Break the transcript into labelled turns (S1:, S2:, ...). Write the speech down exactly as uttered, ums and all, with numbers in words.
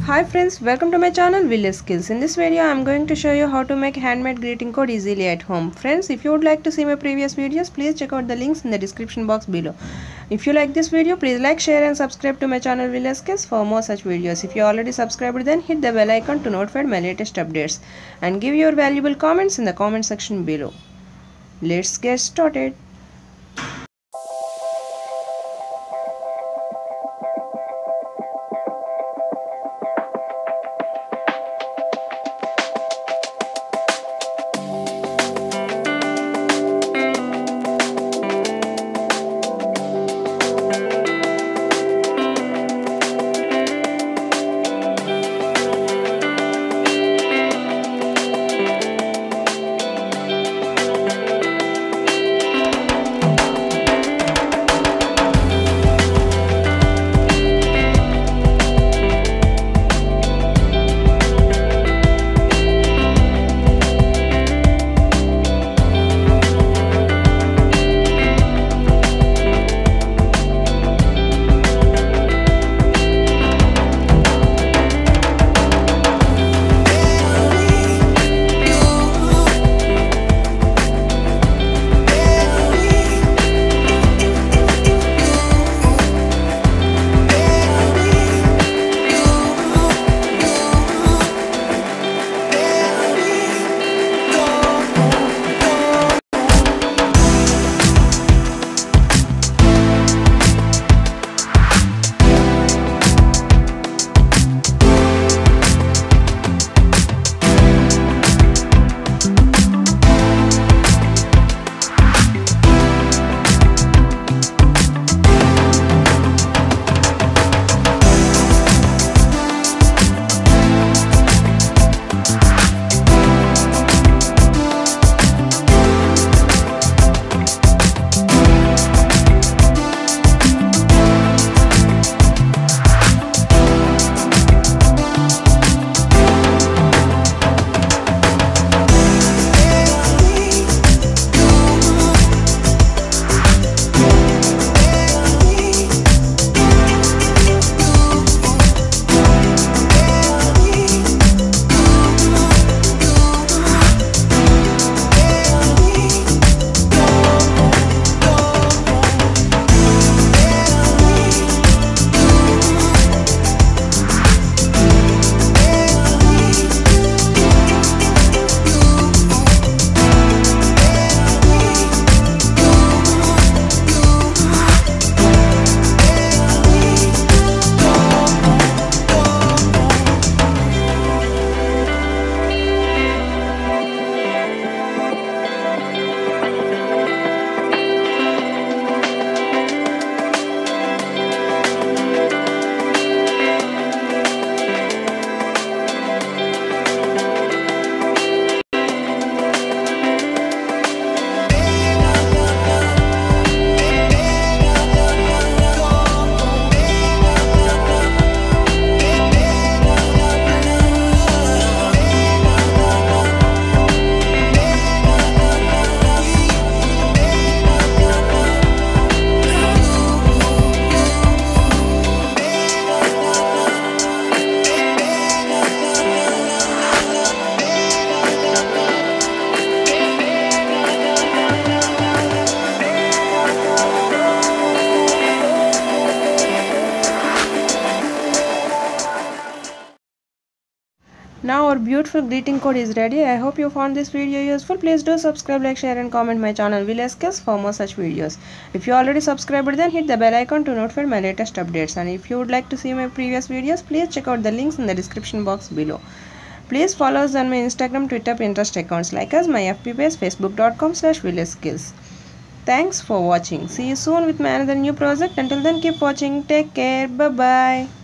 S1: Hi friends, welcome to my channel Village Skills. In this video I am going to show you how to make handmade greeting card easily at home. Friends, if you would like to see my previous videos, please check out the links in the description box below. If you like this video, please like, share and subscribe to my channel Village Skills for more such videos. If you already subscribed, then hit the bell icon to notify my latest updates and give your valuable comments in the comment section below. Let's get started. Now our beautiful greeting card is ready. I hope you found this video useful. Please do subscribe, like, share and comment my channel Village Skills for more such videos. If you already subscribed, then hit the bell icon to notify my latest updates. And if you would like to see my previous videos, please check out the links in the description box below. Please follow us on my Instagram, Twitter, Pinterest accounts. Like us, my F B page, facebook dot com slash village skills. Thanks for watching. See you soon with my another new project. Until then, keep watching. Take care. Bye bye.